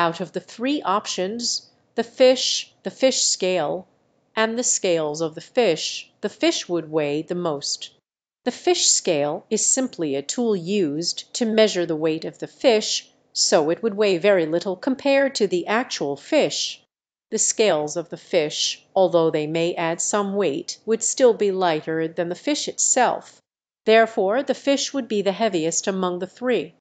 Out of the three options, the fish scale, and the scales of the fish would weigh the most. The fish scale is simply a tool used to measure the weight of the fish, so it would weigh very little compared to the actual fish. The scales of the fish, although they may add some weight, would still be lighter than the fish itself. Therefore the fish would be the heaviest among the three.